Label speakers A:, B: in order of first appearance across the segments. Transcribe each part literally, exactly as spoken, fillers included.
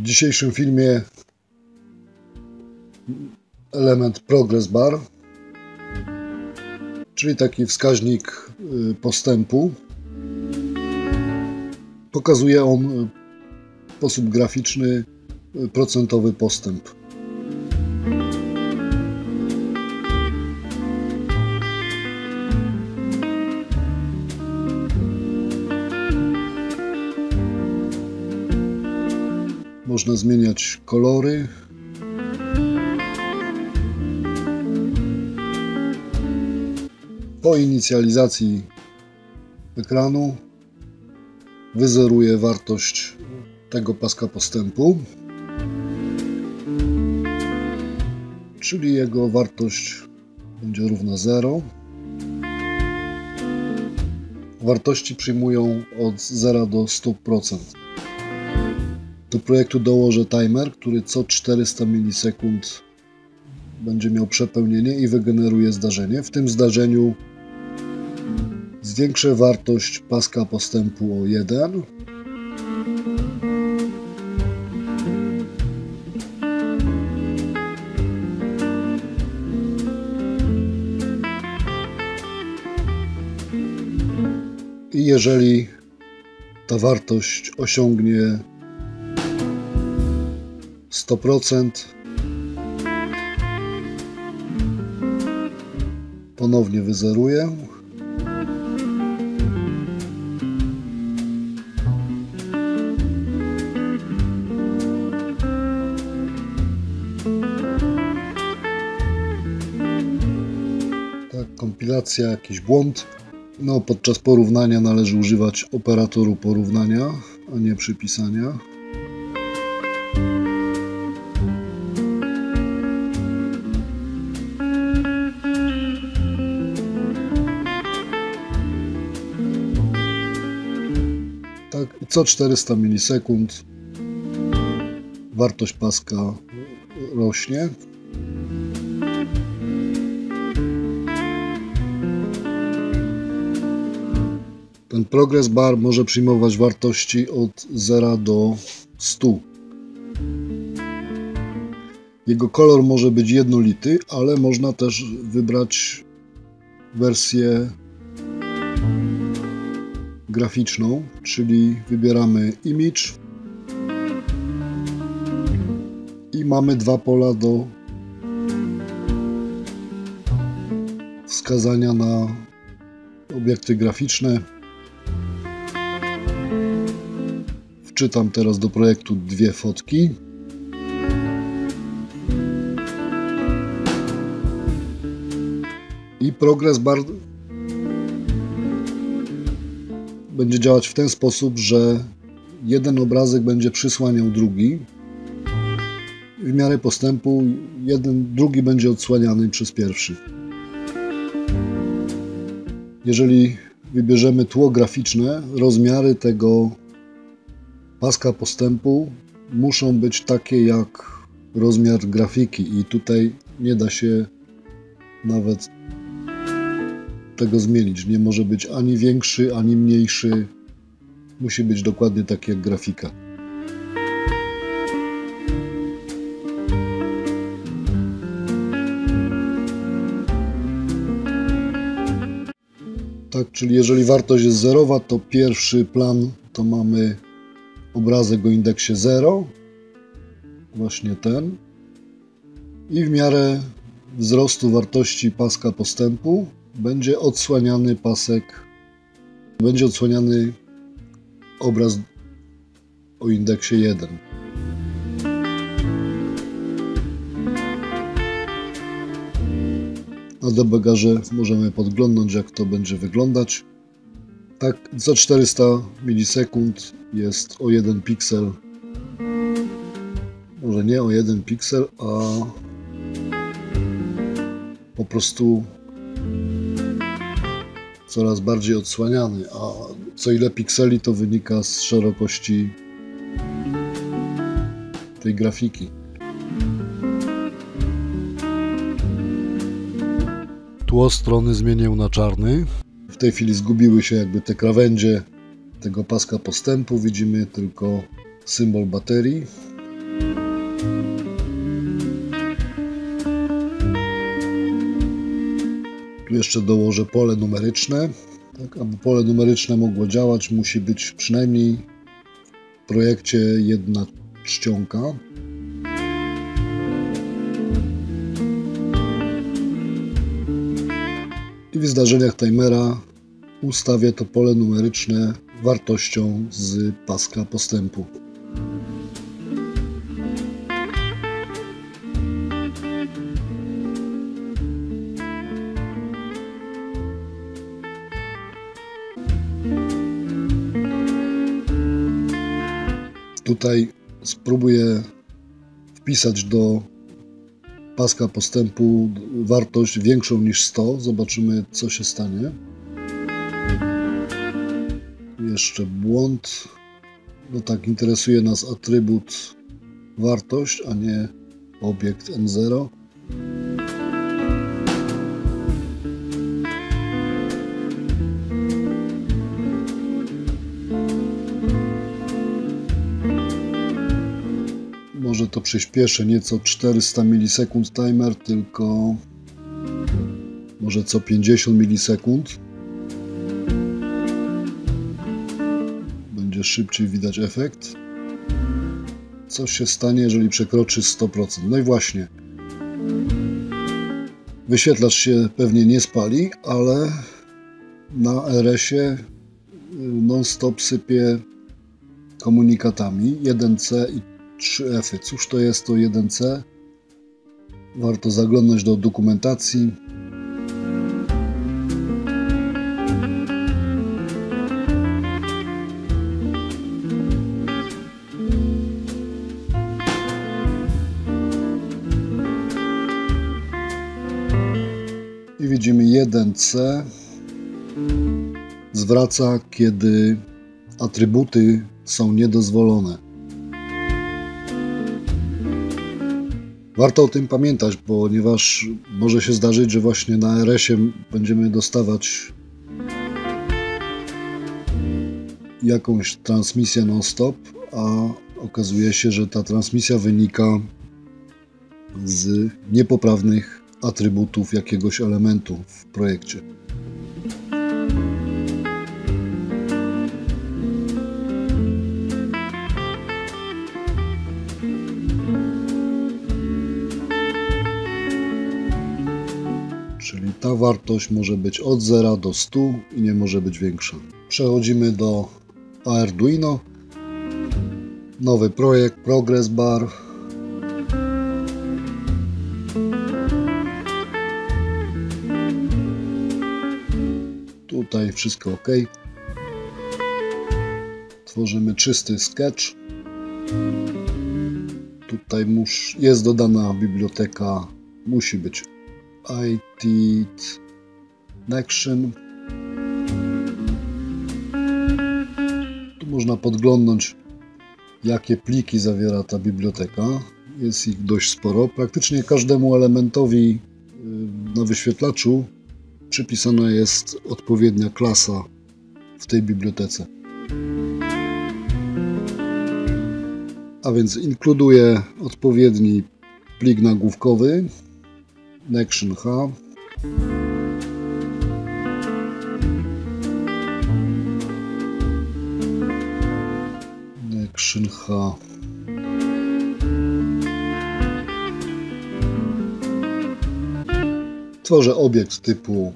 A: dzisiejszym filmie element Progress Bar, czyli taki wskaźnik postępu. Pokazuje on w sposób graficzny procentowy postęp. Można zmieniać kolory. Po inicjalizacji ekranu wyzeruje wartość tego paska postępu, czyli jego wartość będzie równa zero. Wartości przyjmują od zera do stu procent. Do projektu dołożę timer, który co czterysta milisekund będzie miał przepełnienie i wygeneruje zdarzenie. W tym zdarzeniu zwiększę wartość paska postępu o jeden. I jeżeli ta wartość osiągnie sto procent, ponownie wyzeruję. Tak, kompilacja, jakiś błąd. No, podczas porównania należy używać operatoru porównania, a nie przypisania. Tak, i co czterysta milisekund wartość paska rośnie. Ten Progress Bar może przyjmować wartości od zera do stu. Jego kolor może być jednolity, ale można też wybrać wersję graficzną, czyli wybieramy Image i mamy dwa pola do wskazania na obiekty graficzne. Wczytam teraz do projektu dwie fotki. I Progress Bar będzie działać w ten sposób, że jeden obrazek będzie przysłaniał drugi. W miarę postępu jeden, drugi będzie odsłaniany przez pierwszy. Jeżeli wybierzemy tło graficzne, rozmiary tego paska postępu muszą być takie jak rozmiar grafiki i tutaj nie da się nawet tego zmienić. Nie może być ani większy, ani mniejszy. Musi być dokładnie tak jak grafika. Tak, czyli jeżeli wartość jest zerowa, to pierwszy plan to mamy obrazek o indeksie zero. Właśnie ten. I w miarę wzrostu wartości paska postępu będzie odsłaniany pasek, będzie odsłaniany obraz o indeksie jeden. Na debugerze możemy podglądnąć, jak to będzie wyglądać. Tak, co czterysta milisekund jest o jeden piksel. Może nie o jeden piksel, a po prostu coraz bardziej odsłaniany, a co ile pikseli to wynika z szerokości tej grafiki. Tło strony zmienię na czarny. W tej chwili zgubiły się jakby te krawędzie tego paska postępu. Widzimy tylko symbol baterii. Tu jeszcze dołożę pole numeryczne. Tak, aby pole numeryczne mogło działać, musi być przynajmniej w projekcie jedna czcionka. I w zdarzeniach timera ustawię to pole numeryczne wartością z paska postępu. Tutaj spróbuję wpisać do paska postępu wartość większą niż sto. Zobaczymy, co się stanie. Jeszcze błąd. No tak, interesuje nas atrybut wartość, a nie obiekt N zero. Może to przyspieszę nieco czterysta milisekund timer, tylko może co pięćdziesiąt milisekund. Będzie szybciej widać efekt. Co się stanie, jeżeli przekroczy sto procent? No i właśnie. Wyświetlacz się pewnie nie spali, ale na R S-ie non-stop sypie komunikatami jeden C i trzy F-y. Cóż to jest to jeden C? Warto zaglądać do dokumentacji. I widzimy jeden C zwraca, kiedy atrybuty są niedozwolone. Warto o tym pamiętać, ponieważ może się zdarzyć, że właśnie na R S-ie będziemy dostawać jakąś transmisję non-stop, a okazuje się, że ta transmisja wynika z niepoprawnych atrybutów jakiegoś elementu w projekcie. Czyli ta wartość może być od zera do stu i nie może być większa. Przechodzimy do Arduino. Nowy projekt, Progress Bar. Tutaj wszystko ok. Tworzymy czysty sketch. Tutaj mus, jest dodana biblioteka, musi być I T Connection. Tu można podglądnąć, jakie pliki zawiera ta biblioteka. Jest ich dość sporo. Praktycznie każdemu elementowi na wyświetlaczu przypisana jest odpowiednia klasa w tej bibliotece. A więc inkluduje odpowiedni plik nagłówkowy Connection H. Connection H. Tworzę obiekt typu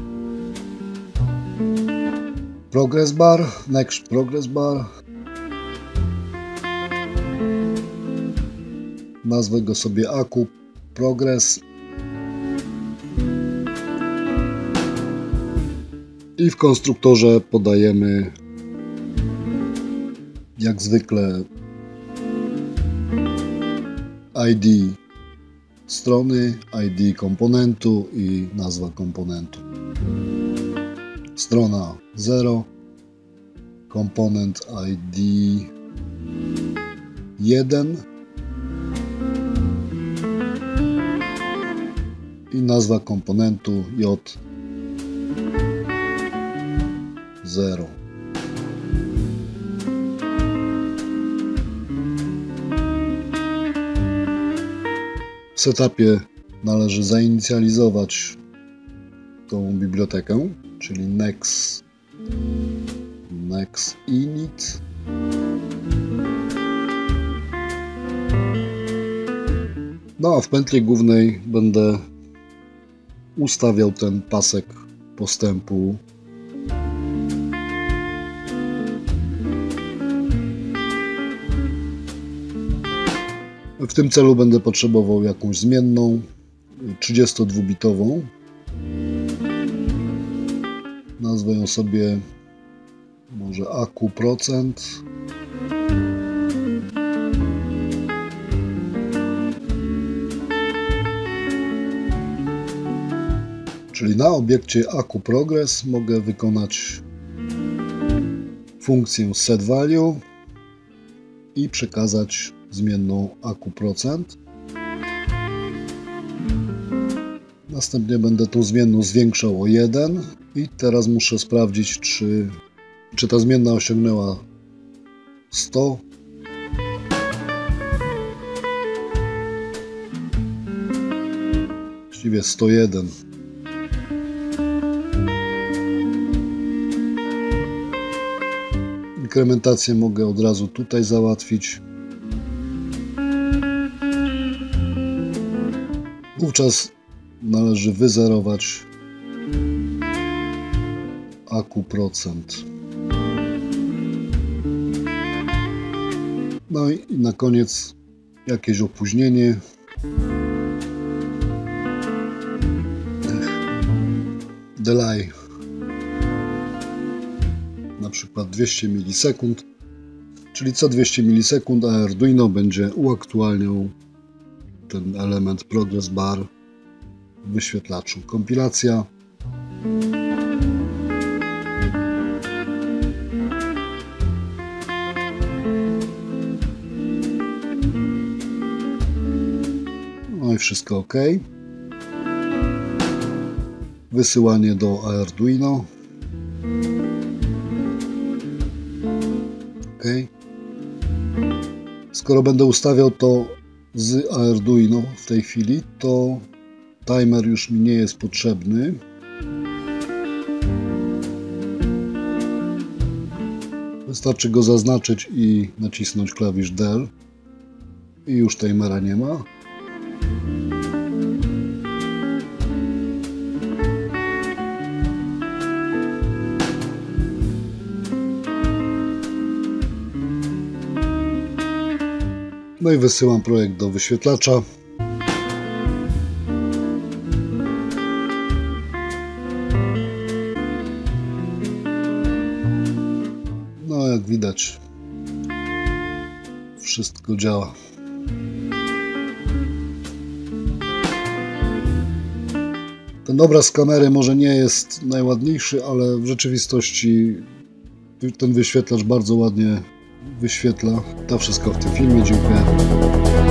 A: Progress Bar, Next Progress Bar. Nazwę go sobie Aku Progress. I w konstruktorze podajemy jak zwykle I D strony, I D komponentu i nazwa komponentu. Strona zero, komponent I D jeden i nazwa komponentu J zero. W setupie należy zainicjalizować tą bibliotekę, czyli next, next init. No a w pętli głównej będę ustawiał ten pasek postępu. W tym celu będę potrzebował jakąś zmienną trzydziestodwubitową. Nazwę ją sobie może aku procent. Czyli na obiekcie aku progress mogę wykonać funkcję setValue i przekazać zmienną aku procent. Następnie będę tą zmienną zwiększał o jeden i teraz muszę sprawdzić, czy, czy ta zmienna osiągnęła sto. Właściwie sto jeden. Inkrementację mogę od razu tutaj załatwić. Wówczas należy wyzerować aku procent. No i na koniec jakieś opóźnienie. Delay. Na przykład dwieście milisekund, czyli co dwieście milisekund Arduino będzie uaktualniał ten element progress bar w wyświetlaczu. Kompilacja. No i wszystko ok. Wysyłanie do Arduino. OK. Skoro będę ustawiał to z Arduino w tej chwili, to timer już mi nie jest potrzebny. Wystarczy go zaznaczyć i nacisnąć klawisz del i już timera nie ma. No i wysyłam projekt do wyświetlacza. No jak widać, wszystko działa. Ten obraz z kamery może nie jest najładniejszy, ale w rzeczywistości ten wyświetlacz bardzo ładnie wyświetla. To wszystko w tym filmie. Dziękuję.